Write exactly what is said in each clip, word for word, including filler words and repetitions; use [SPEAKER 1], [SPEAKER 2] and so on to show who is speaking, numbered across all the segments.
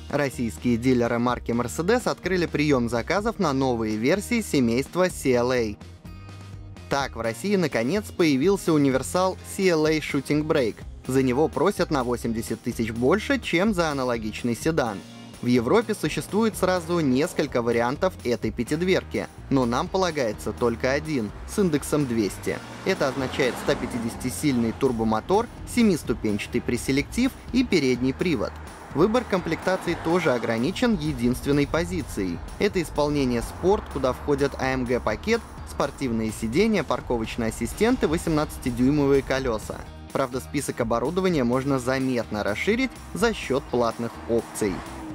[SPEAKER 1] Российские дилеры марки Mercedes открыли прием заказов на новые версии семейства си эл эй. Так, в России наконец появился универсал си эл эй Shooting Brake. За него просят на восемьдесят тысяч больше, чем за аналогичный седан. В Европе существует сразу несколько вариантов этой пятидверки, но нам полагается только один, с индексом двести. Это означает сто пятидесятисильный турбомотор, семиступенчатый преселектив и передний привод. Выбор комплектаций тоже ограничен единственной позицией. Это исполнение спорт, куда входят а эм гэ-пакет, спортивные сиденья, парковочный ассистент и восемнадцатидюймовые колеса. Правда, список оборудования можно заметно расширить за счет платных опций.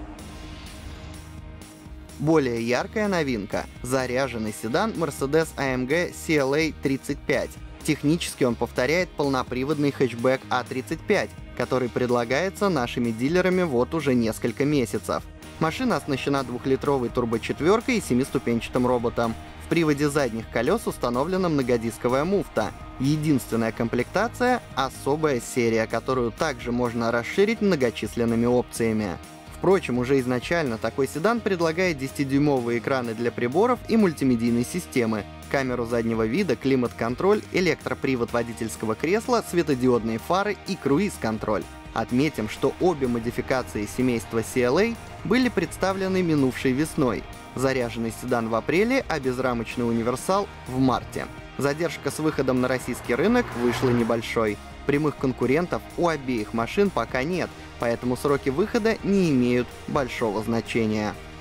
[SPEAKER 1] Более яркая новинка — заряженный седан Mercedes а эм гэ си эл эй тридцать пять. Технически он повторяет полноприводный хэтчбэк а тридцать пять, который предлагается нашими дилерами вот уже несколько месяцев. Машина оснащена двухлитровой турбочетверкой и семиступенчатым роботом. В приводе задних колес установлена многодисковая муфта. Единственная комплектация — особая серия, которую также можно расширить многочисленными опциями. Впрочем, уже изначально такой седан предлагает десятидюймовые экраны для приборов и мультимедийной системы, камеру заднего вида, климат-контроль, электропривод водительского кресла, светодиодные фары и круиз-контроль. Отметим, что обе модификации семейства си эл эй были представлены минувшей весной. Заряженный седан в апреле, а безрамочный универсал в марте. Задержка с выходом на российский рынок вышла небольшой. Прямых конкурентов у обеих машин пока нет, поэтому сроки выхода не имеют большого значения.